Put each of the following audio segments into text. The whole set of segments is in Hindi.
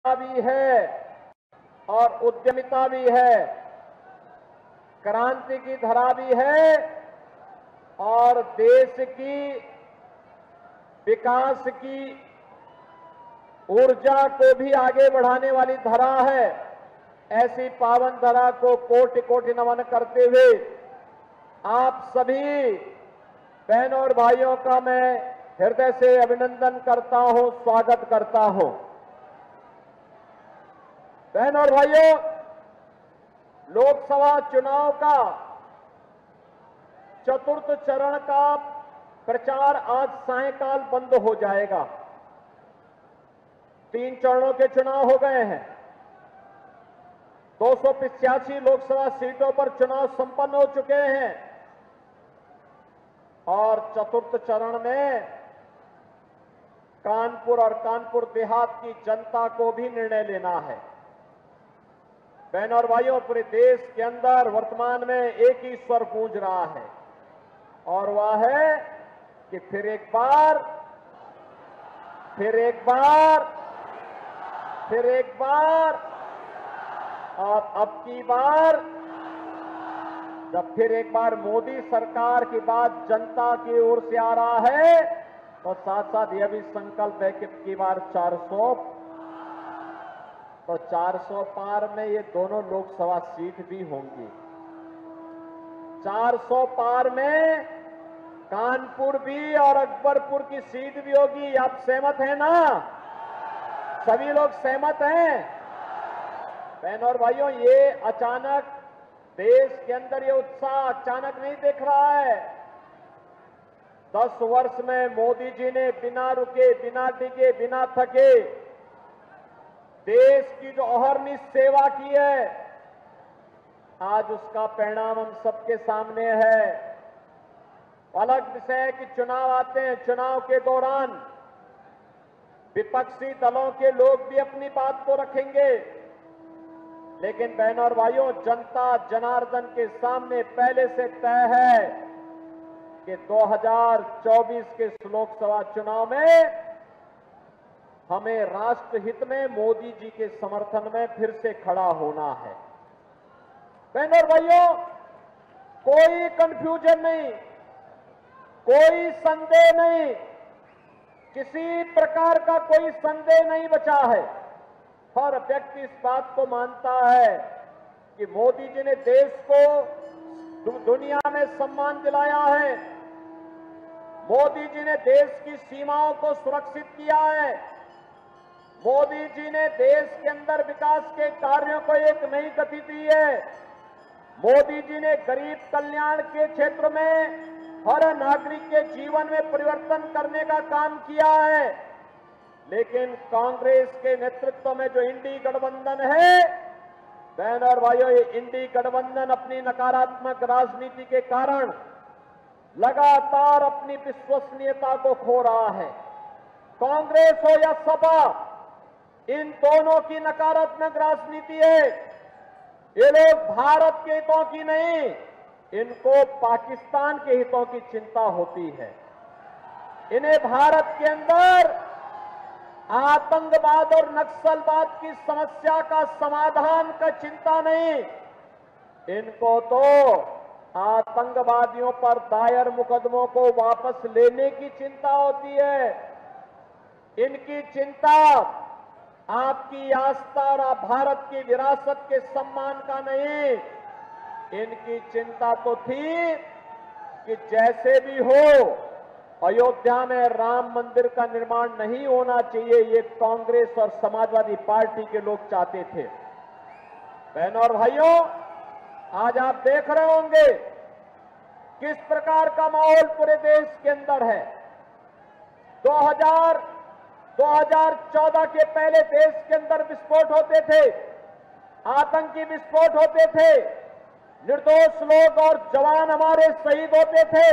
भी है और उद्यमिता भी है, क्रांति की धरा भी है और देश की विकास की ऊर्जा को भी आगे बढ़ाने वाली धरा है। ऐसी पावन धरा को कोटि कोटि नमन करते हुए आप सभी बहनों और भाइयों का मैं हृदय से अभिनंदन करता हूं, स्वागत करता हूं। बहनों और भाइयों, लोकसभा चुनाव का चतुर्थ चरण का प्रचार आज सायंकाल बंद हो जाएगा। 3 चरणों के चुनाव हो गए हैं। 285 लोकसभा सीटों पर चुनाव संपन्न हो चुके हैं और चतुर्थ चरण में कानपुर और कानपुर देहात की जनता को भी निर्णय लेना है। बहनों और भाइयों, पूरे देश के अंदर वर्तमान में एक ही स्वर गूंज रहा है और वह है कि फिर एक बार और अब की बार जब फिर एक बार मोदी सरकार की बात जनता की ओर से आ रहा है तो साथ साथ यह भी संकल्प है कि अब की बार 400 पार में ये दोनों लोकसभा सीट भी होंगी। 400 पार में कानपुर भी और अकबरपुर की सीट भी होगी। आप सहमत हैं ना? सभी लोग सहमत हैं? बहनों और भाइयों, ये अचानक देश के अंदर ये उत्साह अचानक नहीं दिख रहा है। 10 वर्ष में मोदी जी ने बिना रुके, बिना डिगे, बिना थके देश की जो अहर्निश सेवा की है, आज उसका परिणाम हम सबके सामने है। अलग विषय है कि चुनाव आते हैं, चुनाव के दौरान विपक्षी दलों के लोग भी अपनी बात को रखेंगे, लेकिन बहनों और भाइयों, जनता जनार्दन के सामने पहले से तय है कि 2024 के लोकसभा चुनाव में हमें राष्ट्रहित में मोदी जी के समर्थन में फिर से खड़ा होना है। बहनों और भाइयों, कोई कंफ्यूजन नहीं, कोई संदेह नहीं, किसी प्रकार का कोई संदेह नहीं बचा है। हर व्यक्ति इस बात को मानता है कि मोदी जी ने देश को दुनिया में सम्मान दिलाया है, मोदी जी ने देश की सीमाओं को सुरक्षित किया है, मोदी जी ने देश के अंदर विकास के कार्यों को एक नई गति दी है, मोदी जी ने गरीब कल्याण के क्षेत्र में हर नागरिक के जीवन में परिवर्तन करने का काम किया है। लेकिन कांग्रेस के नेतृत्व में जो इंडी गठबंधन है, बहनों और भाइयों, ये इंडी गठबंधन अपनी नकारात्मक राजनीति के कारण लगातार अपनी विश्वसनीयता को खो रहा है। कांग्रेस हो या सपा, इन दोनों की नकारात्मक राजनीति है। ये लोग भारत के हितों की नहीं, इनको पाकिस्तान के हितों की चिंता होती है। इन्हें भारत के अंदर आतंकवाद और नक्सलवाद की समस्या का समाधान का चिंता नहीं, इनको तो आतंकवादियों पर दायर मुकदमों को वापस लेने की चिंता होती है। इनकी चिंता आपकी आस्था और भारत की विरासत के सम्मान का नहीं, इनकी चिंता तो थी कि जैसे भी हो अयोध्या में राम मंदिर का निर्माण नहीं होना चाहिए, ये कांग्रेस और समाजवादी पार्टी के लोग चाहते थे। बहनों और भाइयों, आज आप देख रहे होंगे किस प्रकार का माहौल पूरे देश के अंदर है। 2014 के पहले देश के अंदर विस्फोट होते थे, आतंकी विस्फोट होते थे, निर्दोष लोग और जवान हमारे शहीद होते थे।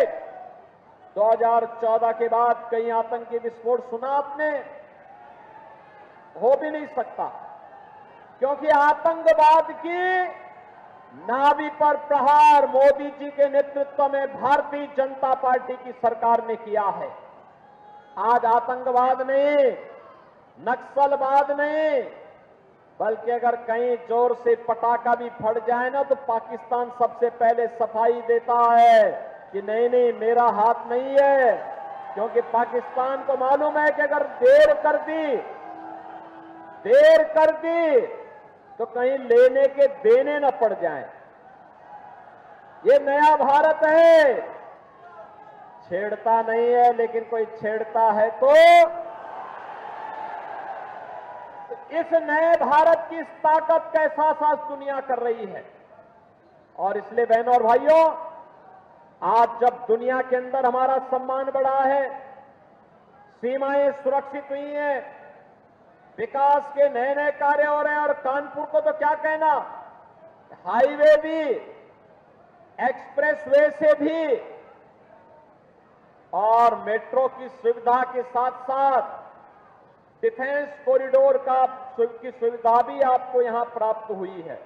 2014 के बाद कई आतंकी विस्फोट सुना आपने? हो भी नहीं सकता, क्योंकि आतंकवाद की नाभि पर प्रहार मोदी जी के नेतृत्व में भारतीय जनता पार्टी की सरकार ने किया है। आज आतंकवाद नहीं, नक्सलवाद नहीं, बल्कि अगर कहीं जोर से पटाखा भी फट जाए ना तो पाकिस्तान सबसे पहले सफाई देता है कि नहीं नहीं मेरा हाथ नहीं है, क्योंकि पाकिस्तान को मालूम है कि अगर देर कर दी तो कहीं लेने के देने न पड़ जाएं। ये नया भारत है, छेड़ता नहीं है, लेकिन कोई छेड़ता है तो इस नए भारत की इस ताकत का एहसास आज दुनिया कर रही है। और इसलिए बहनों और भाइयों, आज जब दुनिया के अंदर हमारा सम्मान बढ़ा है, सीमाएं सुरक्षित हुई हैं, विकास के नए नए कार्य हो रहे हैं, और कानपुर को तो क्या कहना, हाईवे भी, एक्सप्रेसवे से भी और मेट्रो की सुविधा के साथ साथ डिफेंस कॉरिडोर की सुविधा भी आपको यहां प्राप्त हुई है।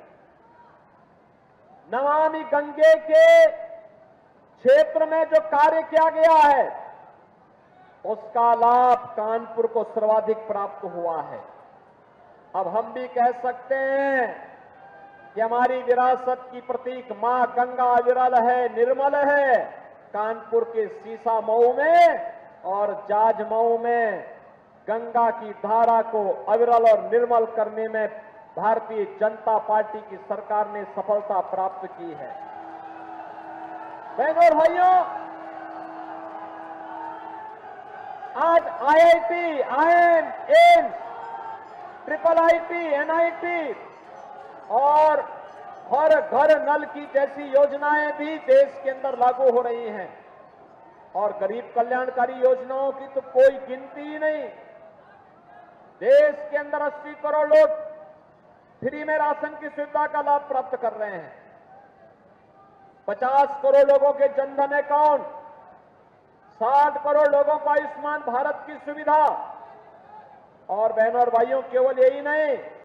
नमामि गंगे के क्षेत्र में जो कार्य किया गया है उसका लाभ कानपुर को सर्वाधिक प्राप्त हुआ है। अब हम भी कह सकते हैं कि हमारी विरासत की प्रतीक मां गंगा अविरल है, निर्मल है। कानपुर के सीसा मऊ में और जाज मऊ में गंगा की धारा को अविरल और निर्मल करने में भारतीय जनता पार्टी की सरकार ने सफलता प्राप्त की है। बहनों और भाइयों, आज IIT, IIM, AIIMS, IIIT, NIT और हर घर नल की जैसी योजनाएं भी देश के अंदर लागू हो रही हैं। और गरीब कल्याणकारी योजनाओं की तो कोई गिनती ही नहीं। देश के अंदर 80 करोड़ लोग फ्री में राशन की सुविधा का लाभ प्राप्त कर रहे हैं। 50 करोड़ लोगों के जनधन अकाउंट, 60 करोड़ लोगों को आयुष्मान भारत की सुविधा। और बहनों और भाइयों, केवल यही नहीं,